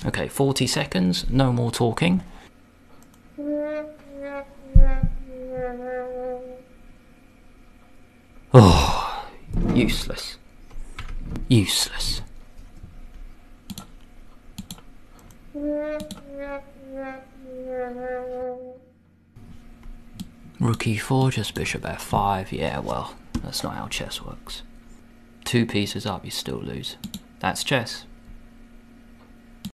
Okay, 40 seconds, no more talking. Oh, useless. Useless. Rook e4, just bishop f5. Yeah, well, that's not how chess works. 2 pieces up, you still lose. That's chess.